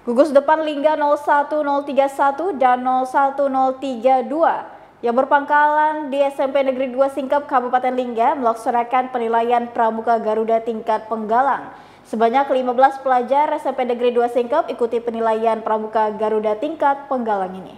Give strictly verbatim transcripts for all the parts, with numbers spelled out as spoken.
Gugus Depan Lingga nol satu nol tiga satu dan nol satu nol tiga dua yang berpangkalan di S M P Negeri dua Singkep Kabupaten Lingga melaksanakan penilaian Pramuka Garuda tingkat penggalang. Sebanyak lima belas pelajar S M P Negeri dua Singkep ikuti penilaian Pramuka Garuda tingkat penggalang ini.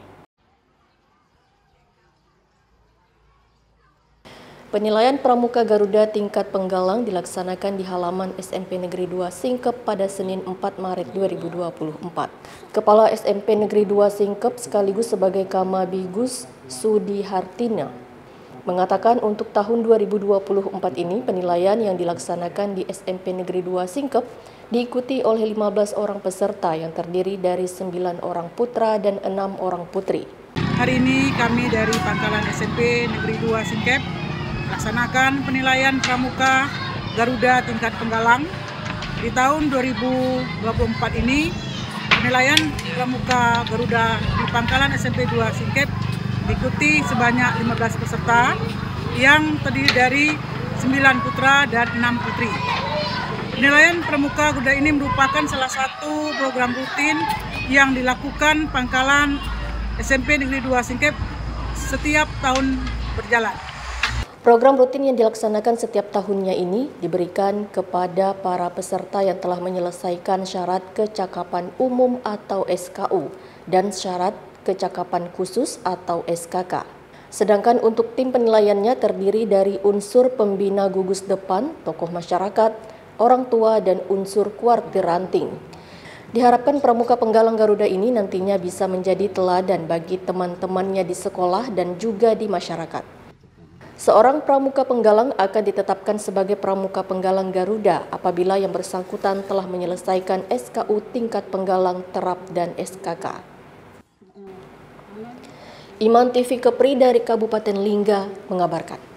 Penilaian Pramuka Garuda tingkat penggalang dilaksanakan di halaman S M P Negeri dua Singkep pada Senin empat Maret dua ribu dua puluh empat. Kepala S M P Negeri dua Singkep sekaligus sebagai Kamabigus Sudihartina mengatakan untuk tahun dua ribu dua puluh empat ini penilaian yang dilaksanakan di S M P Negeri dua Singkep diikuti oleh lima belas orang peserta yang terdiri dari sembilan orang putra dan enam orang putri. Hari ini kami dari Pangkalan S M P Negeri dua Singkep melaksanakan penilaian Pramuka Garuda tingkat penggalang. Di tahun dua ribu dua puluh empat ini penilaian Pramuka Garuda di Pangkalan S M P dua Singkep diikuti sebanyak lima belas peserta yang terdiri dari sembilan putra dan enam putri. Penilaian Pramuka Garuda ini merupakan salah satu program rutin yang dilakukan Pangkalan S M P Negeri dua Singkep setiap tahun berjalan. Program rutin yang dilaksanakan setiap tahunnya ini diberikan kepada para peserta yang telah menyelesaikan syarat kecakapan umum atau S K U dan syarat kecakapan khusus atau S K K. Sedangkan untuk tim penilaiannya terdiri dari unsur pembina gugus depan, tokoh masyarakat, orang tua, dan unsur kuartir ranting. Diharapkan Pramuka Penggalang Garuda ini nantinya bisa menjadi teladan bagi teman-temannya di sekolah dan juga di masyarakat. Seorang pramuka penggalang akan ditetapkan sebagai Pramuka Penggalang Garuda apabila yang bersangkutan telah menyelesaikan S K U tingkat penggalang terap dan S K K. Iman T V Kepri dari Kabupaten Lingga mengabarkan.